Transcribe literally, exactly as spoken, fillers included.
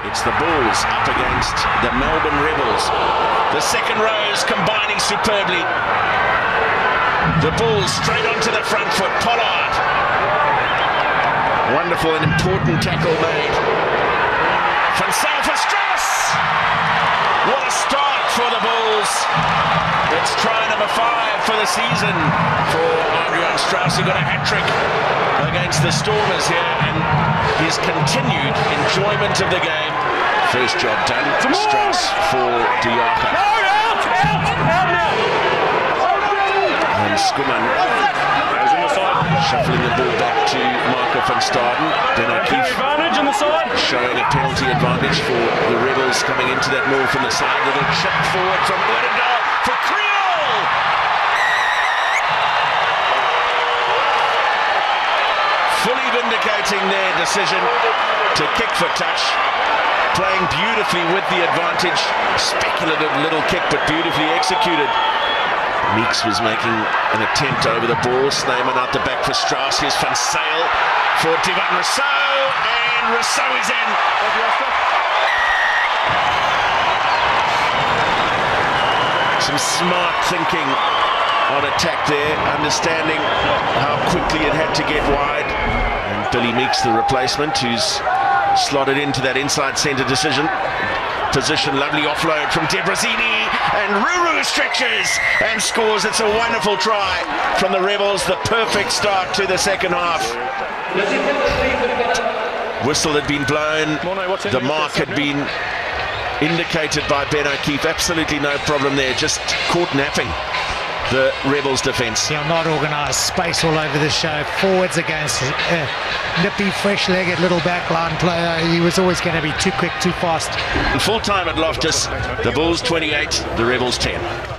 It's the Bulls up against the Melbourne Rebels. The second row is combining superbly. The Bulls straight onto the front foot. Pollard. Wonderful and important tackle made. Van Zyl for Strauss. What a start for the Bulls. It's try number five for the season for Adrian Strauss. He got a hat-trick against the Stormers here, and his continued enjoyment of the game. First job done. Strauss for Diaka. And Skuman shuffling the ball back to Marco van Staden. Ben O'Keefe showing a penalty advantage for the Rebels coming into that move from the side. Little chip forward from Odendaal for Creole. Fully vindicating their decision to kick for touch. Playing beautifully with the advantage. Speculative little kick, but beautifully executed. Meeks was making an attempt over the ball. Snyman out the back for Strauss. Here's Van Zyl for Divan Rousseau, and Rousseau is in. Some smart thinking on attack there, understanding how quickly it had to get wide. And Billy Meeks, the replacement, who's slotted into that inside centre decision position. Lovely offload from Debrezini, and Ruru stretches and scores. It's a wonderful try from the Rebels. The perfect start to the second half. Whistle had been blown. The mark had been indicated by Ben O'Keefe. Absolutely no problem there. Just caught napping the Rebels defence. Yeah, not organised, space all over the show. Forwards against uh, nippy, fresh-legged little backline player. He was always going to be too quick, too fast. Full time at Loftus. The Bulls twenty-eight, the Rebels ten.